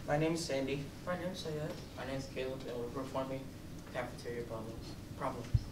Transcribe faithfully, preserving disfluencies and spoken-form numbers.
My name is Sandy. My name's Sayed. My name is Caleb, and we're performing cafeteria problems. Problems.